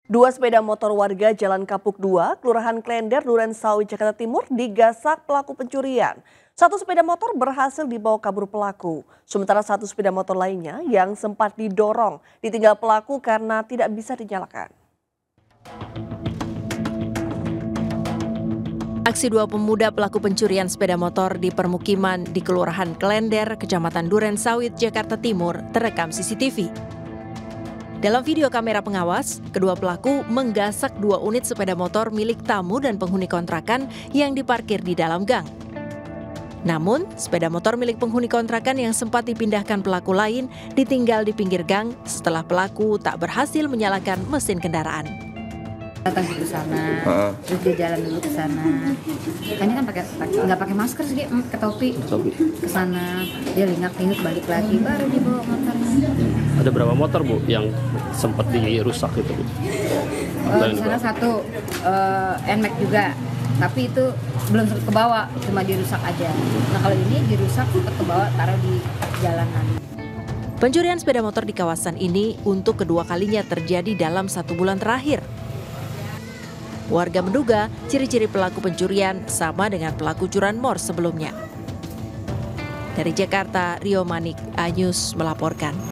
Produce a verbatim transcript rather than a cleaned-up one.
Dua sepeda motor warga Jalan Kapuk dua, Kelurahan Klender, Durensawit, Jakarta Timur digasak pelaku pencurian. Satu sepeda motor berhasil dibawa kabur pelaku, sementara satu sepeda motor lainnya yang sempat didorong ditinggal pelaku karena tidak bisa dinyalakan. Aksi dua pemuda pelaku pencurian sepeda motor di permukiman di Kelurahan Klender, Kecamatan Durensawit, Jakarta Timur terekam C C T V. Dalam video kamera pengawas, kedua pelaku menggasak dua unit sepeda motor milik tamu dan penghuni kontrakan yang diparkir di dalam gang. Namun, sepeda motor milik penghuni kontrakan yang sempat dipindahkan pelaku lain ditinggal di pinggir gang setelah pelaku tak berhasil menyalakan mesin kendaraan. Datang ke sana, uh. terus dia jalan dulu ke sana. Kayaknya kan pakai nggak pakai masker sih, ke topi. Ke sana, dia lingak-linguk balik lagi, baru dibawa motornya. Ada berapa motor Bu yang sempat dirusak itu Bu? Uh, di sana satu uh, N Max juga, tapi itu belum sempat ke bawah, cuma dirusak aja. Nah kalau ini dirusak sempat ke bawah, taruh di jalanan. Pencurian sepeda motor di kawasan ini untuk kedua kalinya terjadi dalam satu bulan terakhir. Warga menduga ciri-ciri pelaku pencurian sama dengan pelaku curanmor sebelumnya. Dari Jakarta, Rio Manik, A News melaporkan.